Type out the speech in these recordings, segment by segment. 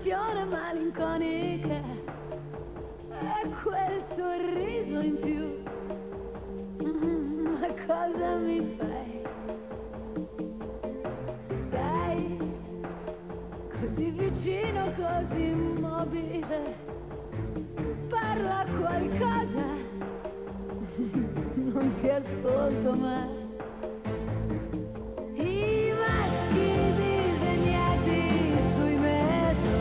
un'espressione malinconica e quel sorriso in più. Ma cosa mi fai? Stai così vicino, così immobile. Parla qualcosa, non ti ascolto mai. I maschi disegnati sui metro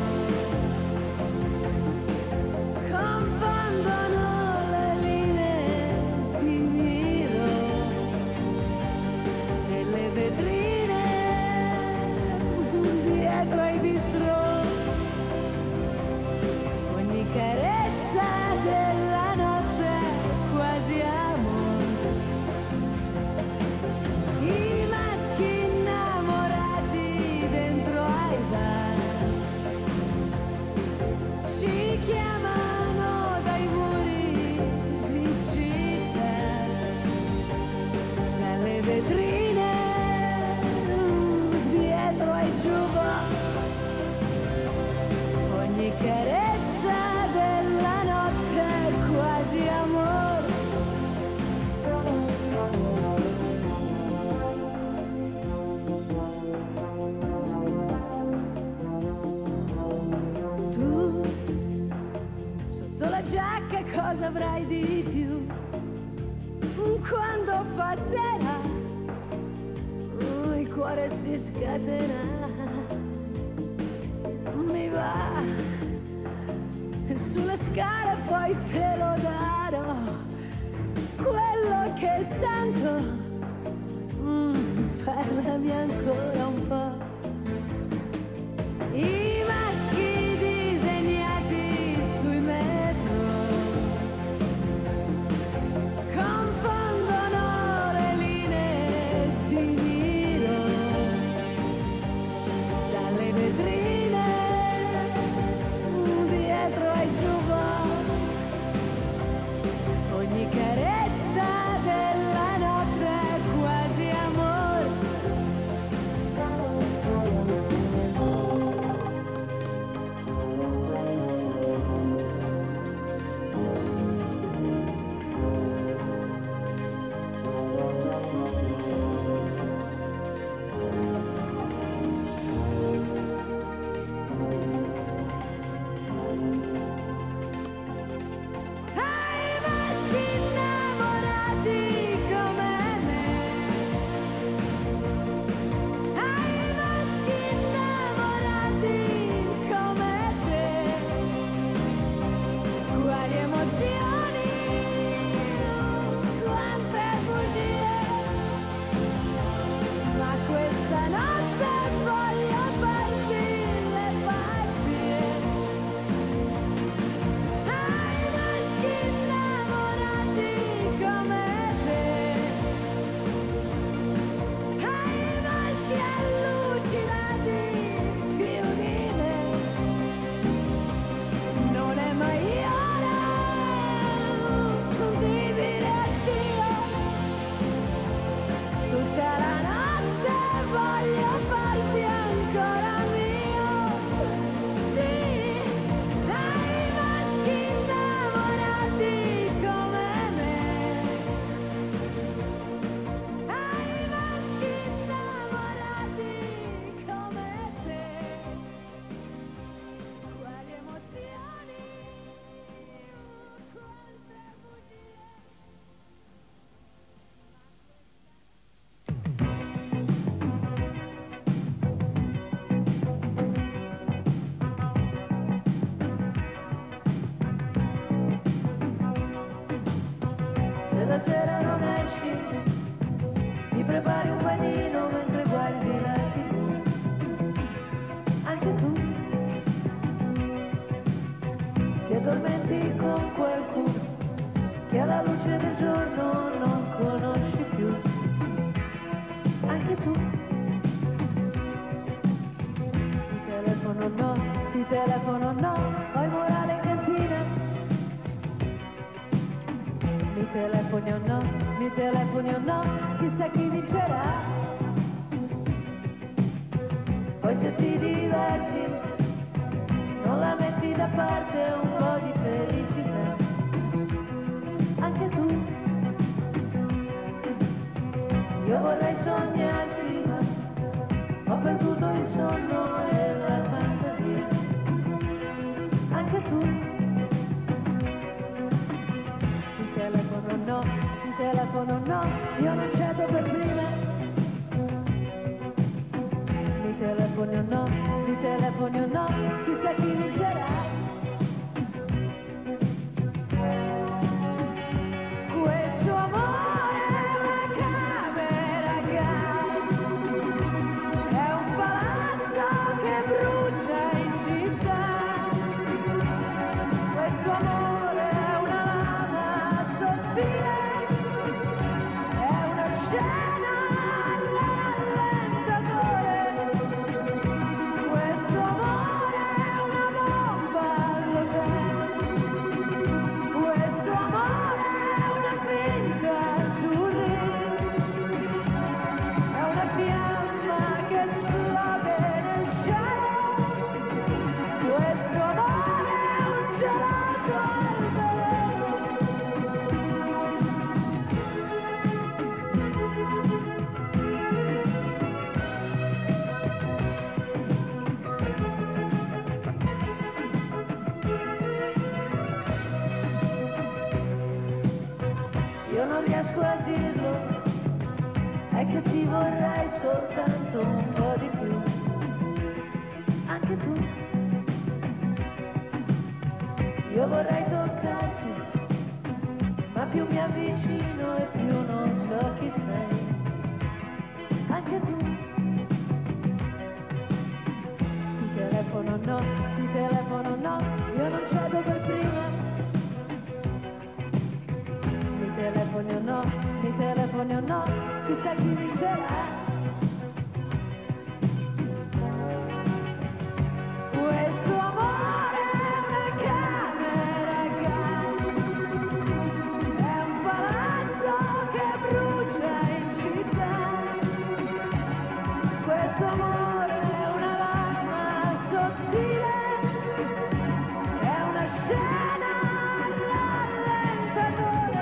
confondono le linee di miro e le vetrine dietro ai bistrò. Ogni carezza della notte è quasi amore. I maschi innamorati dentro ai bar ci chiamano dai muri di città, dalle vetrine dietro ai jukebox. Ogni carezza della notte è quasi amore. Tu, sotto la giacca cosa avrai di più? Quando fa sera, il cuore si scatena. Mi va sulle scale, poi te lo darò. Quello che sento, parlami ancora un po'. I maschi disegnati sui metro confondono le linee di miro, dalle vetrine dietro ai jukebox. Ogni carezza della notte è quasi amore. Ai maschi innamorati come me, ai maschi innamorati come te, quali emozioni, quante bugie, ma questa notte voglio farti le pazzie. Ai maschi innamorati come te, ai maschi allucinati più di me, non è mai ora di dire addio. Tutta la notte voglio farti ancora mio. Sì, ai maschi innamorati come me, ai maschi innamorati come te, quali emozioni, quante bugie. Se la sera non esci, ti prepari un panino mentre guardi la TV. Anche tu, ti addormenti con qualcuno che alla luce del giorno non conosci più. Anche tu, ti telefono no, poi morale in cantina. Mi telefoni o no, chissà chi vincerà. Poi se ti diverti vorrei soltanto un po' di più, anche tu. Io vorrei toccarti, ma più mi avvicino e più non so chi sei, anche tu. Ti telefono no, io non cedo per prima. Mi telefoni o no, chissà chi vincerà. Questo amore è una camera è un palazzo che brucia in città. Questo amore è una lama sottile, è una scena rallentatore.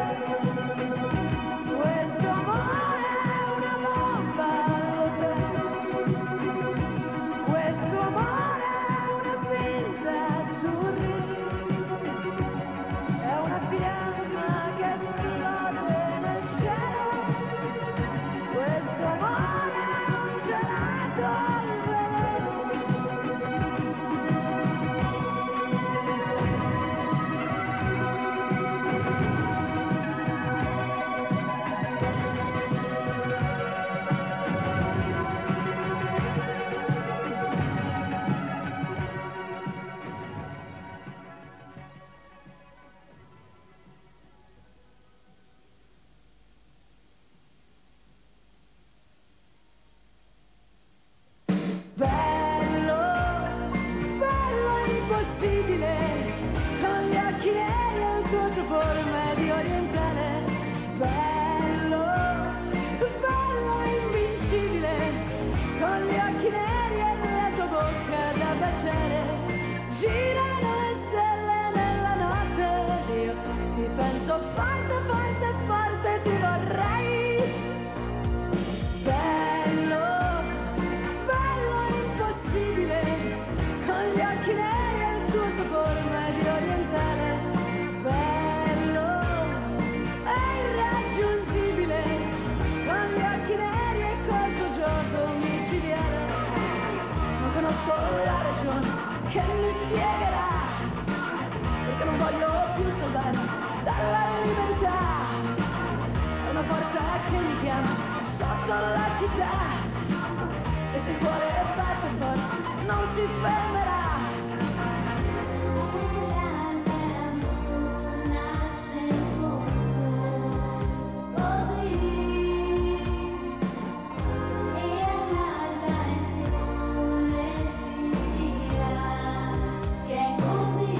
Questo amore è una bomba all'hotel. Questo amore è una finta sorriso, è una fiamma che esplode nel cielo. Questo amore è un gelato al veleno. Bello, bello impossibile, con gli occhi neri e il tuo sapore medio orientale. Bello, bello invincibile, con gli occhi neri e la tua bocca da baciare. Girano le stelle nella notte, io ti penso forte, forte, forte, ti vorrei. Bello, impossibile, con gli occhi neri e il tuo sapore medio orientale. Bello e irraggiungibile, con gli occhi neri e col tuo gioco micidiale. Non conosco la ragione che mi spiegherà perché non voglio più salvarmi dalla libertà. È una forza che mi chiama sotto la città, e se il cuore batte forte non si fermerà. Nasce in fondo così e allarga il sole ti dirà che è così.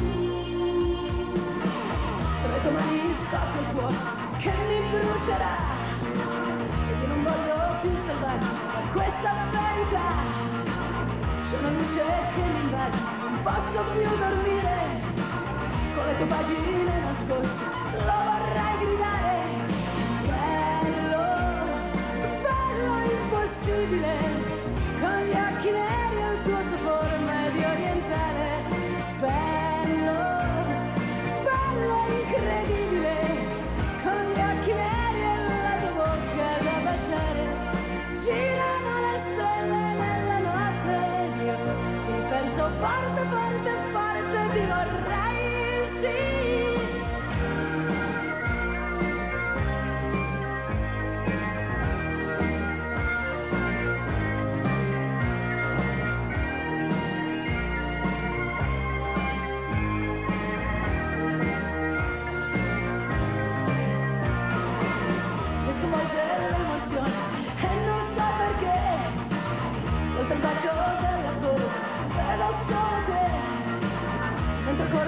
Tra le tue mani scoppia il fuoco che mi brucerà, perché non voglio più salvarmi, ma questa è la verità. C'è una luce che mi invade, non posso più dormire, con le tue pagine nascoste lo vorrei gridare. Bello, bello impossibile, con gli occhi neri e il tuo sapore medio orientale. Bello, bello incredibile, con gli occhi neri e la tua bocca da baciare. Girano le stelle nella notte, io ti penso forte, forte, forte, ti vorrei, sì. Mi sconvolge l'emozione e non so perché, oltre il bacio della gola vedo solo te, mentre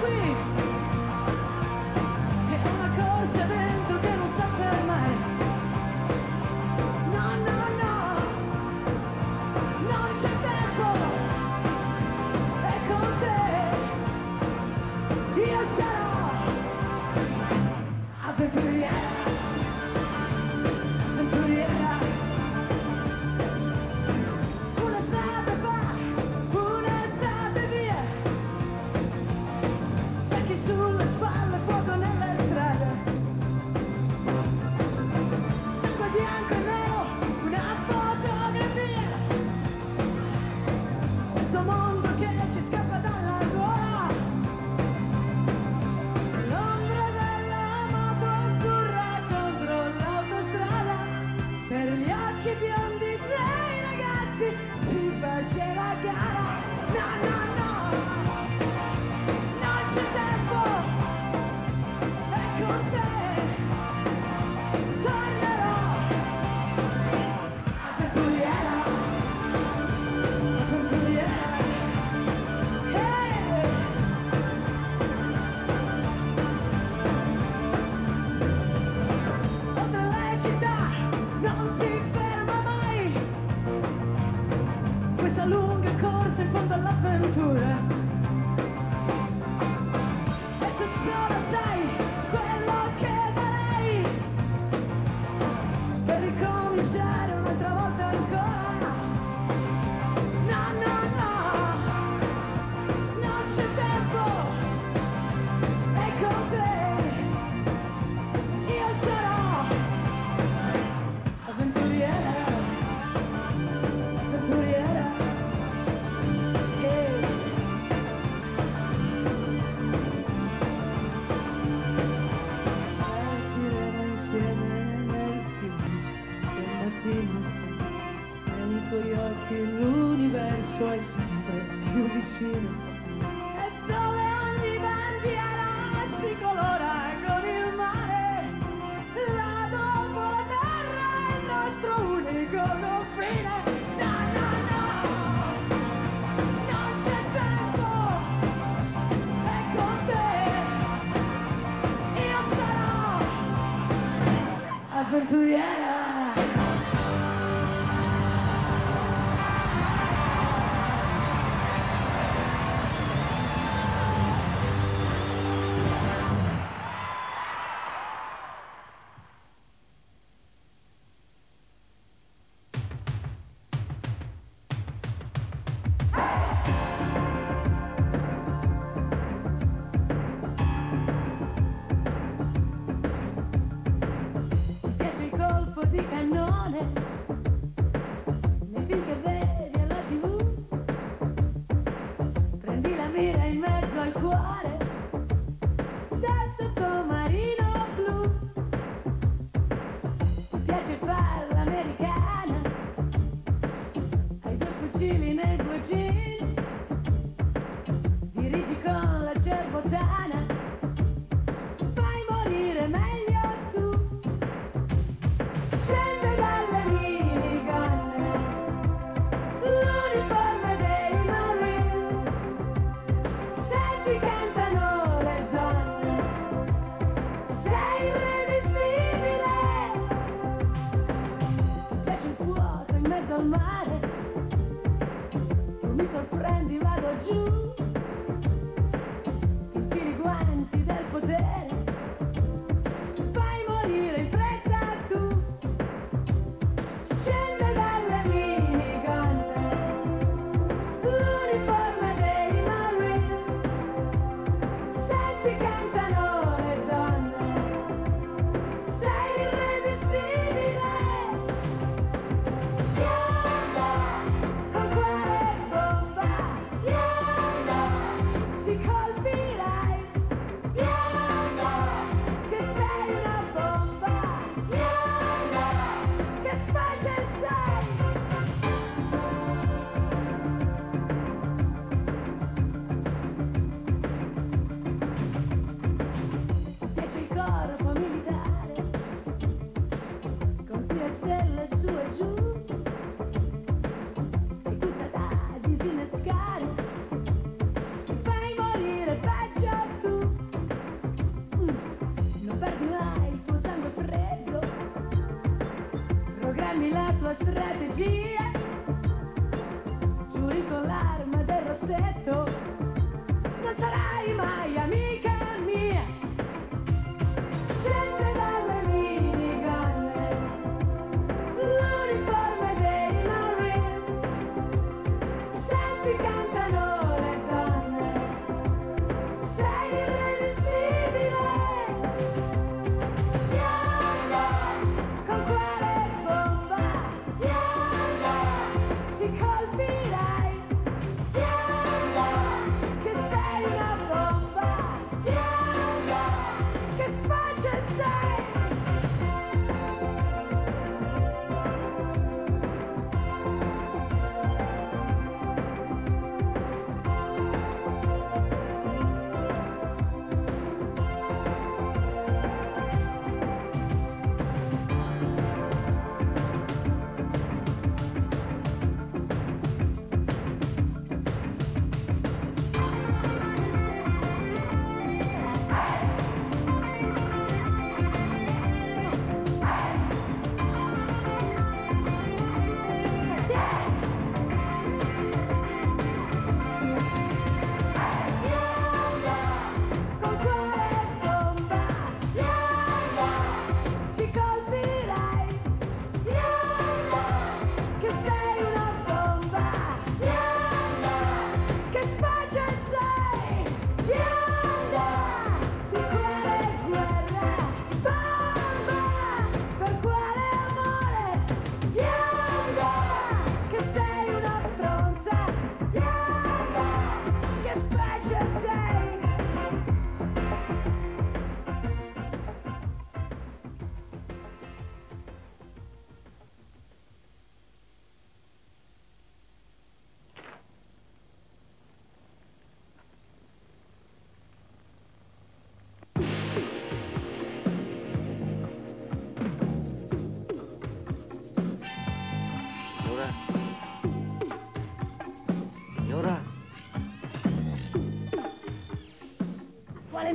qui. È una corsa dentro che non sa fermare. No, no, no, non c'è tempo. E con te io sarò avventuriera, avventuriera. Un'estate fa, un'estate via. Sacchi sulle spalle, fuoco nelle strade. Sangue bianco e nero, una fotografia. Questo mondo che ci scappa dalla gola. L'ombra della moto azzurra contro l'autostrada. Per gli occhi biondi dei ragazzi si faceva gara. No, no, no, non c'è tempo. E con te tornerò avventuriera, avventuriera. Hey! Oltre le città non si ferma mai. Questa lunga corsa in fondo all'avventura. E tu solo sai quello che darei per ricominciare un'altra volta ancora. No, no, no, non c'è tempo. E con te io sarò avventuriera, avventuriera. Yeah. Partiremo insieme nel silenzio del mattino. Nei tuoi occhi l'universo è sempre più vicino. E dove ogni bandiera si colora con il mare. Là dopo la terra è il nostro unico confine. No, no, no, non c'è tempo. E con te io sarò avventuriera. Piace il colpo di cannone nei film che vedi alla TV. Prendi la mira in mezzo al cuore del sottomarino blu. Piace far l'americana, hai due fucili nei due jeans. Dirigi con la cervotana, fai morire meglio tu. Scende dalle minigonne l'uniforme dei Marines. Senti, cantano le donne, sei irresistibile. Piace il fuoco in mezzo al mare,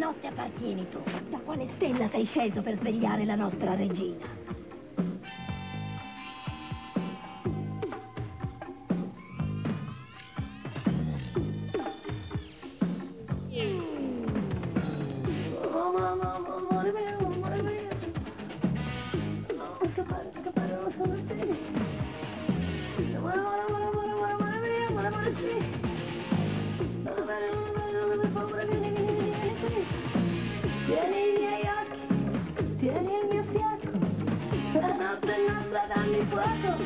notte appartieni tu? Da quale stella sei sceso per svegliare la nostra regina? Tieni i miei occhi, tieni il mio fiato, la notte nostra dammi fuoco.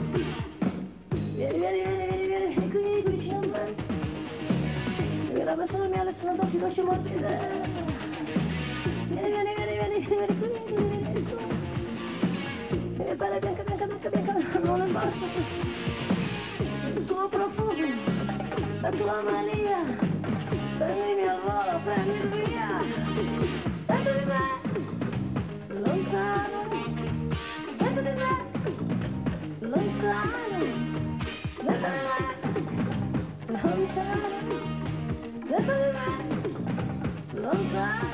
Vieni qui vicino a me. Perché la persona mia le sono troppi dolci morbide. Vieni qui. Che bella bianca, non ne posso. Il tuo profumo, la tua mania. Prendimi al volo, prendimi via. Dentro di me, lontano. Dentro di me, lontano. Dentro di me, lontano. Dentro di me, lontano.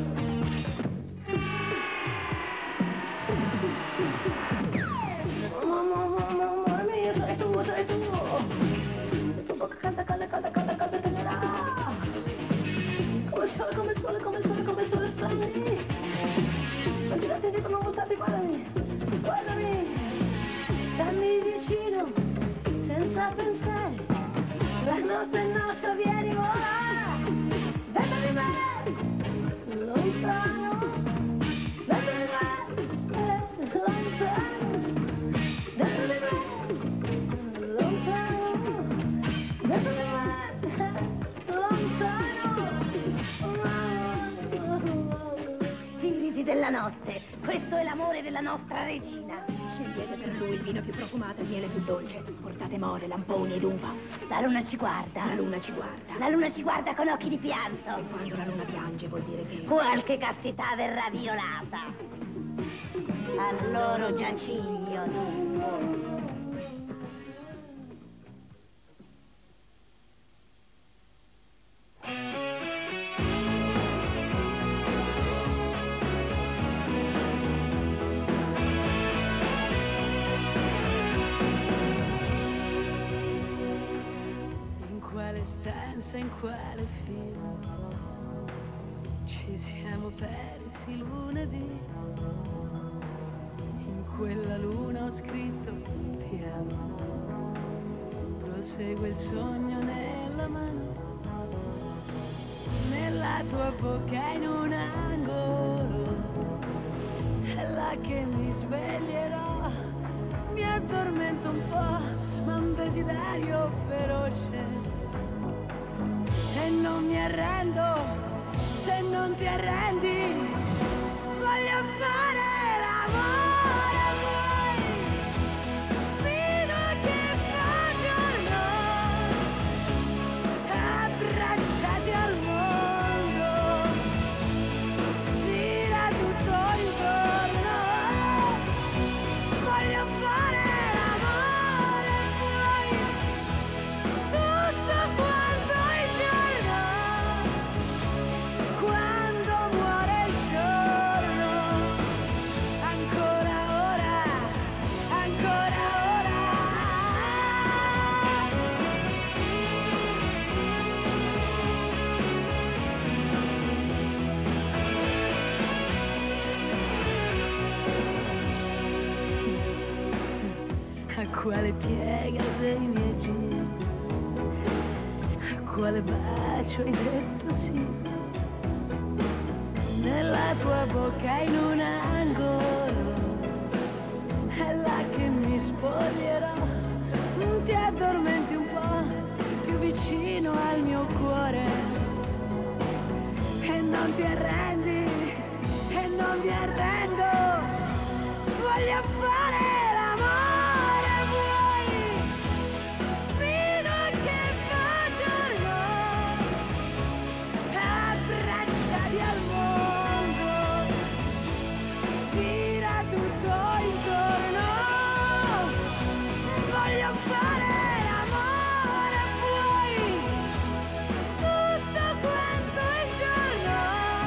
Amore mio, sarai tu. La tua bocca calda tenerà. Come il sole splendi. Non tirarti indietro, non voltarti, guardami. Stammi vicino, senza pensare. La notte è nostra, vieni, vola. Dentro di me, lontano. Dentro di me, lontano. Dentro di me, lontano. Dentro di me, lontano. Spiriti della notte, questo è l'amore della nostra regina. Scegliete per lui il vino più profumato e il miele più dolce. Portate more, lamponi ed uva. La luna ci guarda. La luna ci guarda con occhi di pianto. E quando la luna piange vuol dire che qualche castità verrà violata. Al loro giaciglio lungo. In quale film ci siamo persi lunedì? In quella luna ho scritto ti amo. Prosegue il sogno nella mano, nella tua bocca in un angolo. È là che mi sveglierò, mi addormento un po', ma un desiderio feroce. E non mi arrendo, se non ti arrendi, voglio fare l'amore a voi, fino a che fa giorno, abbracciati al mondo, gira tutto intorno, voglio fare l'amore a voi, tutto quanto il giorno. Quando muore il giorno, ancora ora, ancora ora. A quale piega dei miei jeans, a quale bacio hai detto sì? Nella tua bocca in un angolo, è là che mi spoglierò. Ti addormenti un po' più vicino al mio cuore, e non ti arrendi, e non mi arrendo, voglio fare l'amore a voi, fino a che fa giorno, abbracciati al mondo, gira tutto intorno, voglio fare l'amore a voi, tutto quanto il giorno.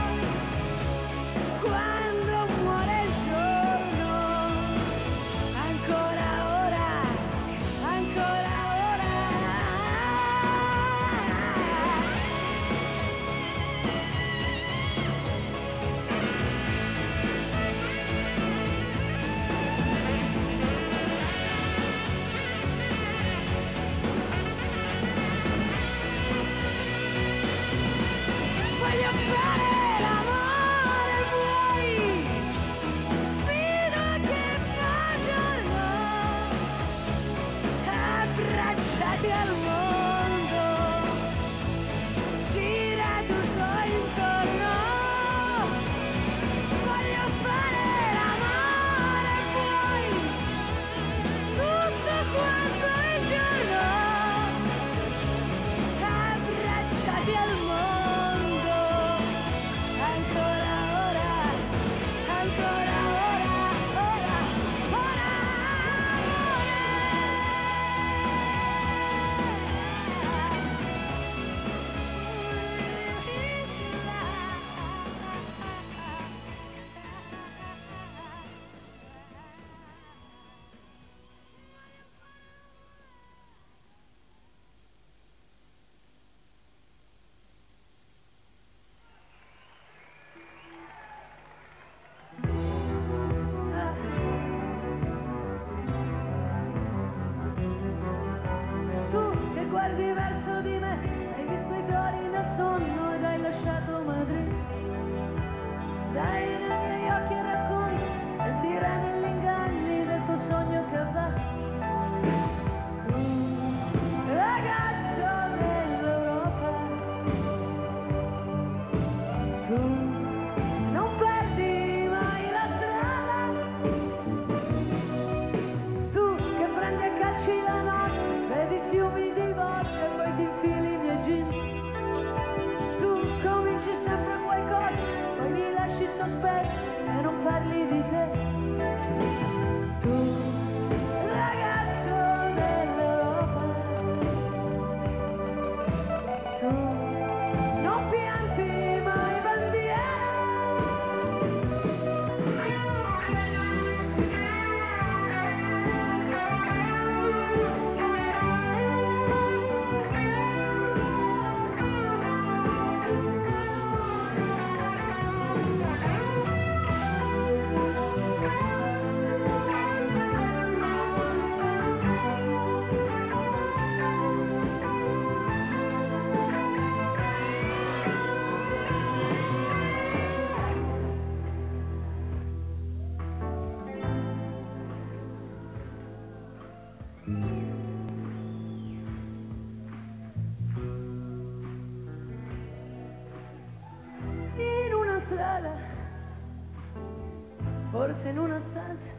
forse in una stanza,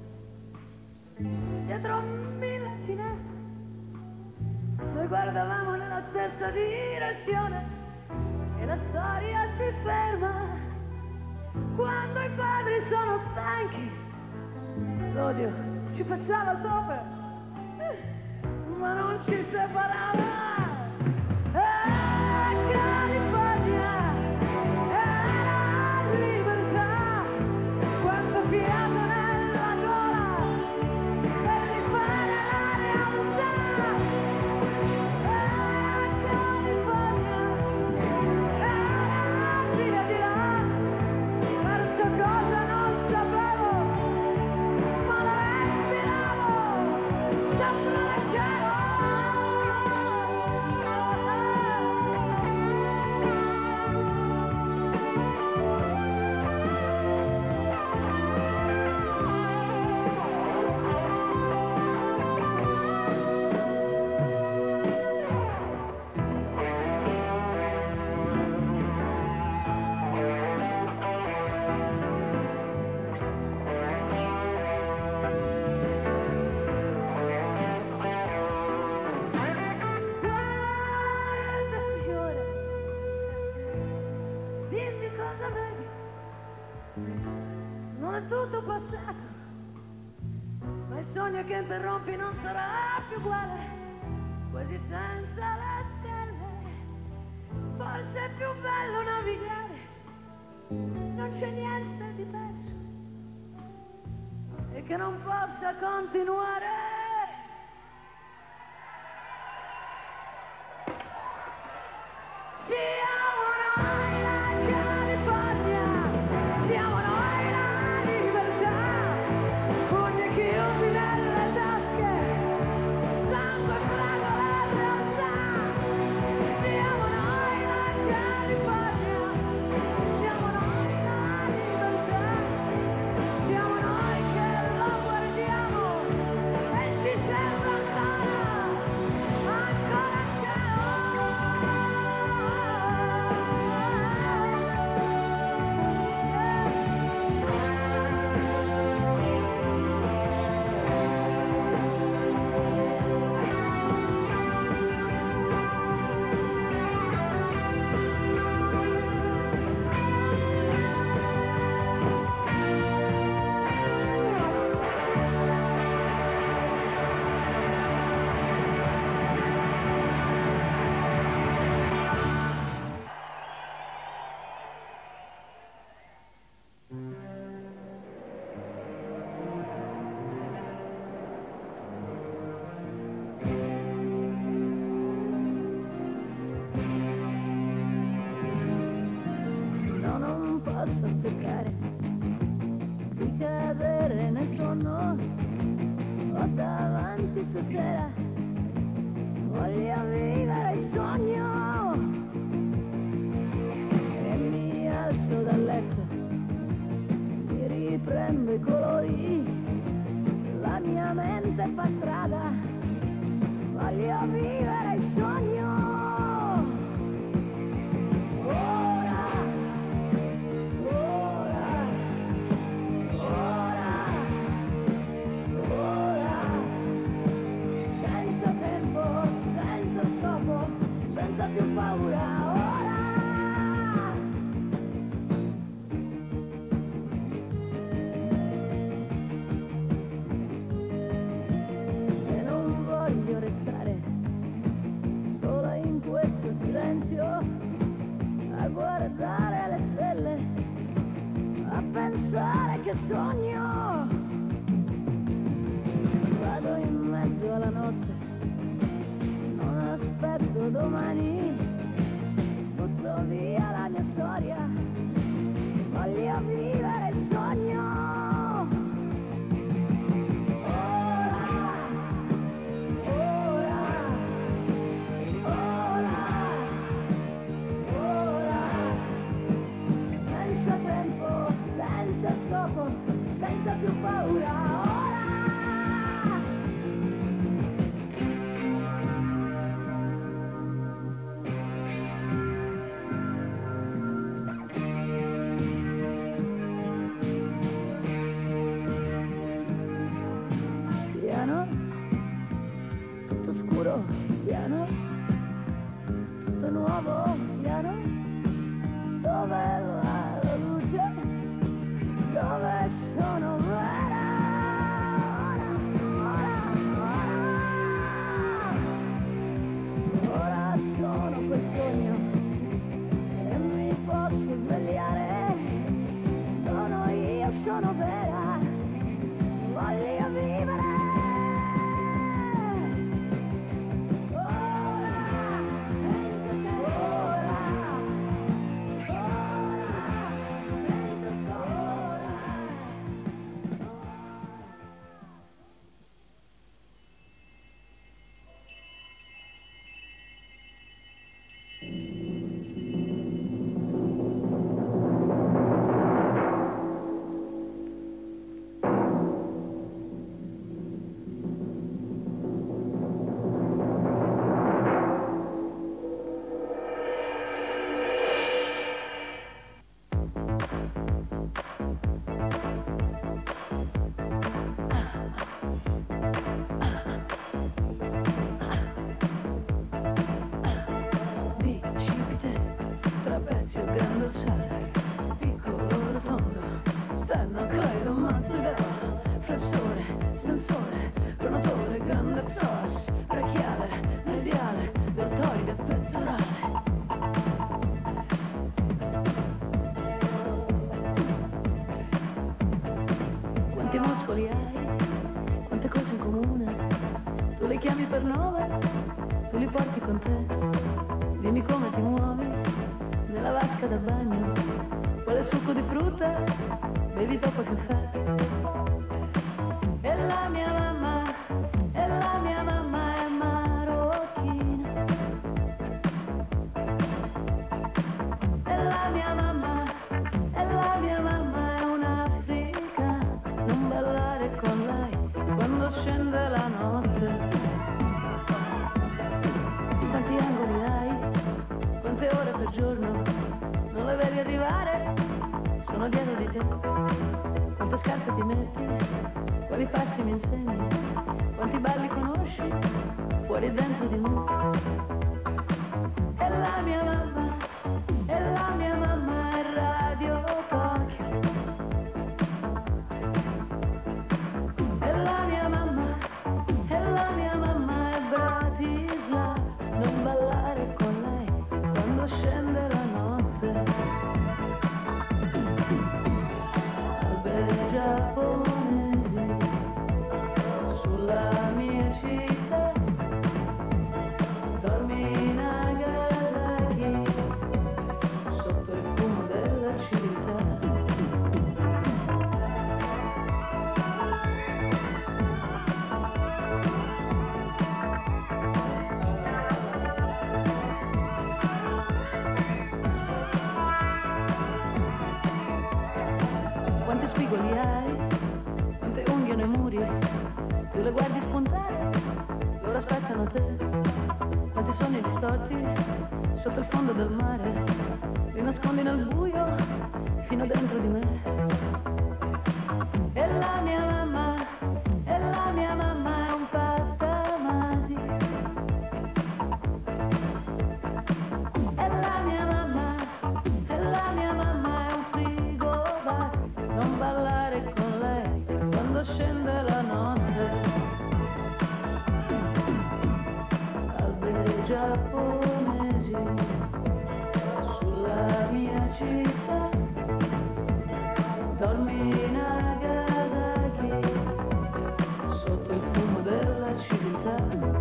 dietro 1000 finestre, noi guardavamo nella stessa direzione e la storia si ferma quando i padri sono stanchi. L'odio ci passava sopra, ma non ci separava. California era libertà, quanto fiato nella gola per rifare la realtà. California era via di là, verso cosa non sapevo, ma la respiravo sopra il cielo. Non è tutto passato, ma il sogno che interrompi non sarà più uguale, quasi senza le stelle. Forse è più bello navigare, non c'è niente di perso e che non possa continuare. Siamo noi la California, siamo noi la libertà, pugni chiusi nelle tasche, sangue, fragole e realtà. Siamo noi la California, siamo noi la libertà, siamo noi che lo guardiamo e ci sembra ancora il cielo. No, non posso aspettare di cadere nel sonno. Ho davanti stasera, voglio vivere il sogno. E mi alzo dal letto, mi riprendo i colori, la mia mente fa strada, voglio vivere il sogno. Senza più paura ora. E non voglio restare sola in questo silenzio a guardare le stelle, a pensare che sogno. Vado in mezzo alla notte, aspetto domani, butto via la mia storia, voglio vivere il sogno. Ora, ora, ora, ora, senza tempo, senza scopo, senza più paura. Ora. sogno e mi posso svegliare. Sono io, sono vera, voglio vivere. Quanti muscoli hai, quante cose in comune, tu le chiami per nome, tu li porti con te, dimmi come ti muovi, nella vasca da bagno, quale succo di frutta, bevi troppo caffè. E la mia mamma è marocchina, e la mia mamma è un'africana. Non ballare con lei quando scende la notte. Quanti angoli hai? Quante ore per giorno? Non le vedi arrivare? Sono dietro di te. Quante scarpe ti metti? Quali passi mi insegni? Quanti balli conosci? Fuori e dentro di me. E la mia mamma è Radio Tokyo. E la mia mamma è Bratislava. Non ballare con lei quando scende la notte. Alberi giapponesi sulla mia città. Dormi in Nagasaki sotto il fumo della civiltà. Quanti spigoli hai? Quante unghie nei muri? Tu le guardi spuntare? Loro aspettano te. Quanti sogni distorti sotto il fondo del mare? Li nascondi nel buio fino dentro di me. E la mia mamma è un pastamati. E la mia mamma è un frigobar. Non ballare con lei quando scende la notte. Alberi giapponesi sulla mia città. Dormi in Nagasaki sotto il fumo della civiltà.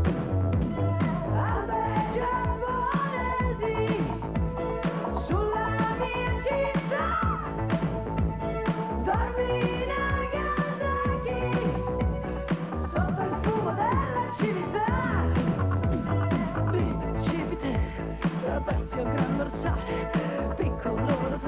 Alberi giapponesi sulla mia città. Dormi in Nagasaki sotto il fumo della civiltà. Principite, trapezio, gran dorsale, piccolo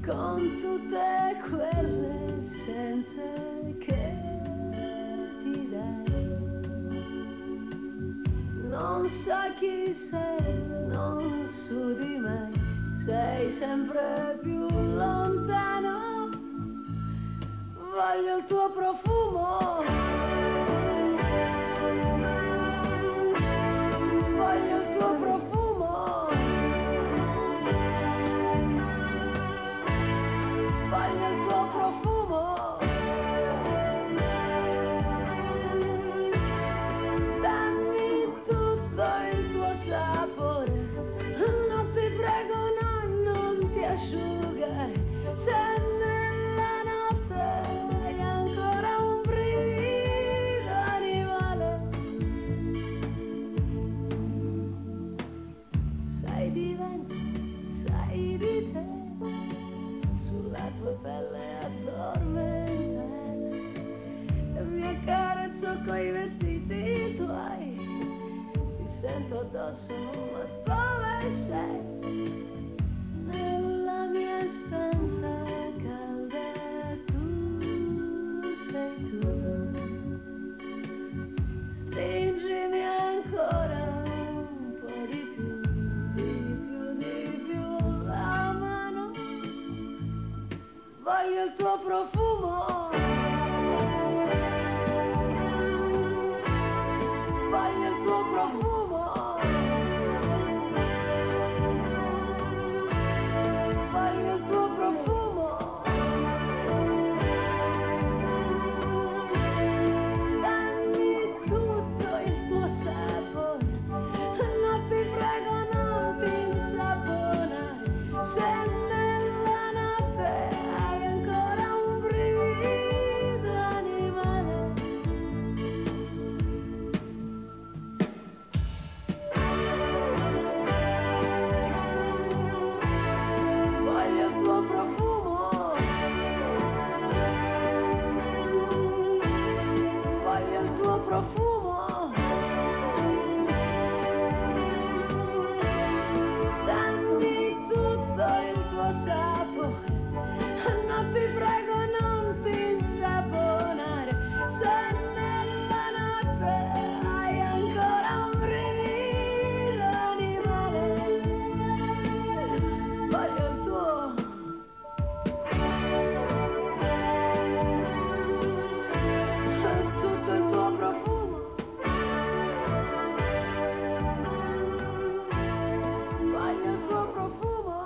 con tutte quelle essenze che ti dai. Non sa chi sei, non sudi mai, sei sempre più lontano. Voglio il tuo profumo, voglio il tuo profumo, voglio il tuo profumo. Dammi tutto il tuo sapore, non ti prego, no, non ti asciugare. Se nella notte hai ancora un brivido animale, sai di vento, sai di te, sulla tua pelle addormentata, e mi accarezzo coi vestiti tuoi, ti sento addosso, ma dove sei? Nella mia stanza calda tu sei tu, stringimi ancora un po' di più, di più la mano. Voglio il tuo profumo, voglio il tuo profumo, voglio il tuo profumo. Dammi tutto il tuo sapore, non ti prego, non ti insaponare. Se nella notte hai ancora un brivido animale, voglio il tuo profumo, voglio il tuo profumo. Dammi tutto il tuo sapore, non ti prego, non ti insaponare. Se nella notte hai ancora un brivido animale, voglio il tuo, tutto il tuo profumo, voglio il tuo profumo.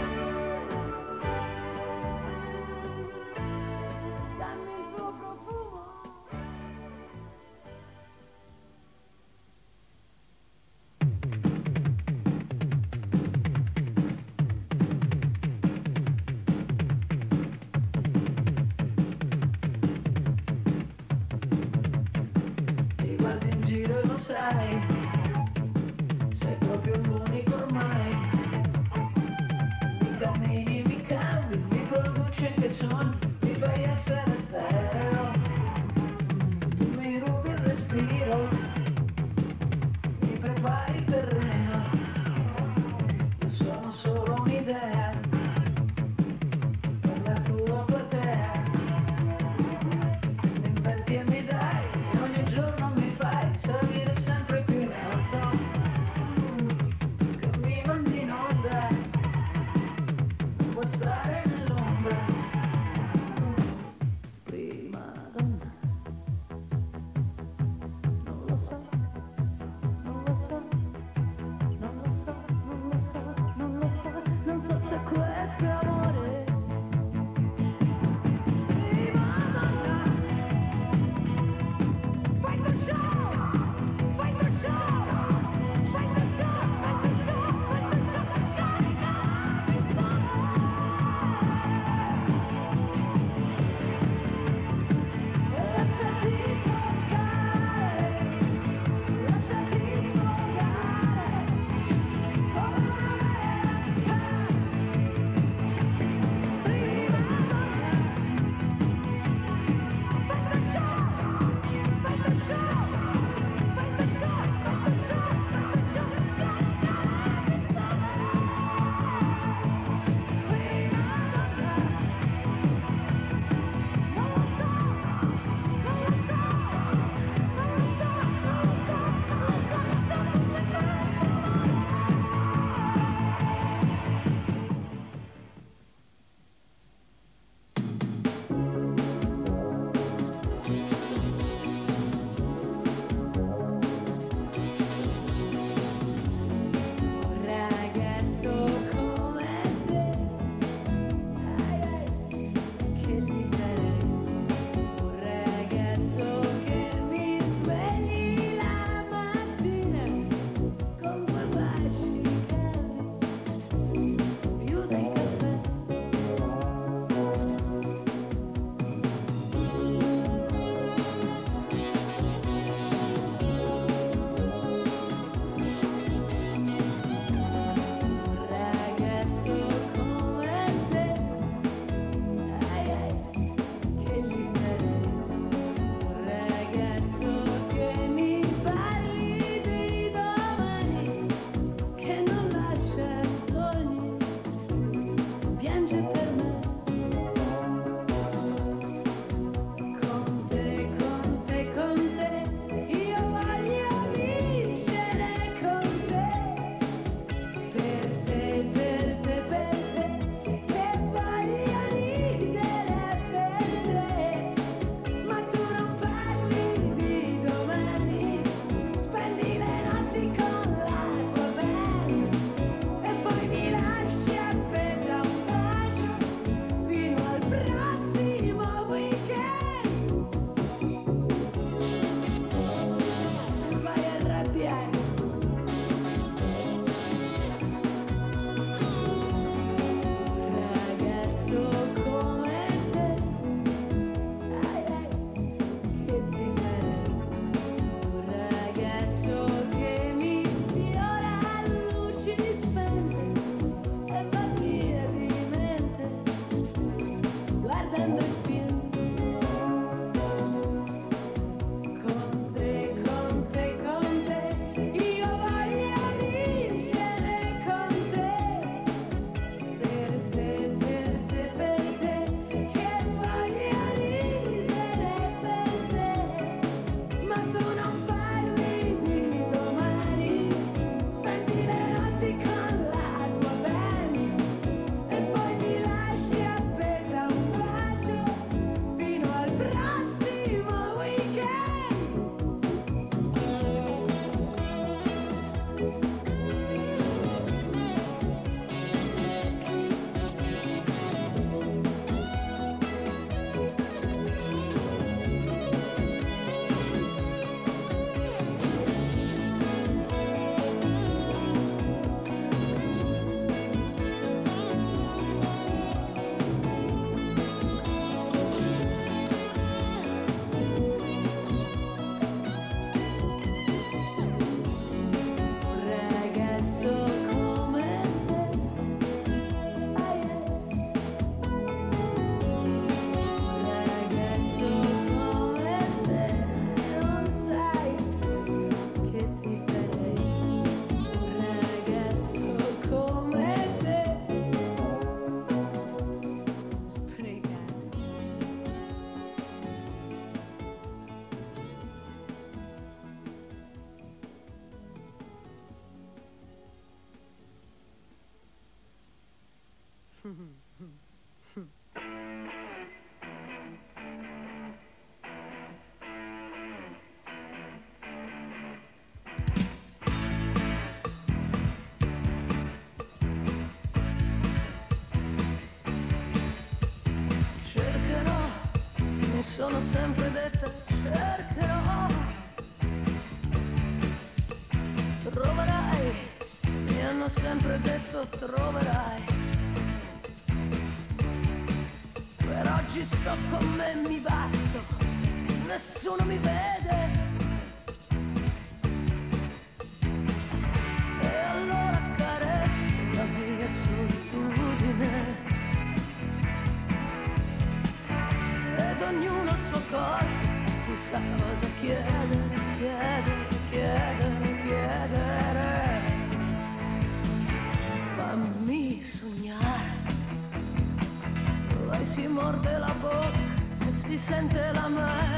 Dammi il tuo profumo. Ti guardi in giro e lo sai, sei proprio l'unico ormai. Mi cammini, mi cambi, mi produci anche suoni, mi fai essere stereo. Tu mi rubi il respiro, mi prepari il terreno. Io sono solo un'idea per la tua platea. Mi inventi e mi dai, ogni giorno mi fai salire sempre più in alto, che mi mandi in onda, non puoi stare nell'ombra. Prima donna, non lo so, non lo so, non lo so, non lo so, non lo so, non so se questo è amore. Prima donna, fai tu show, fai tu show, fai tu show, fai tu show, fai tu show, stai, sono sempre dette cercherò. Troverai, mi hanno sempre detto troverai. Per oggi sto con me, mi basto, nessuno mi vede. E allora carezzo la mia solitudine. Ed ognuno il suo corpo, tu sa cosa chiedere, chiedere, chiedere, chiedere. Fammi sognare. Poi si morde la bocca e si sente la mano.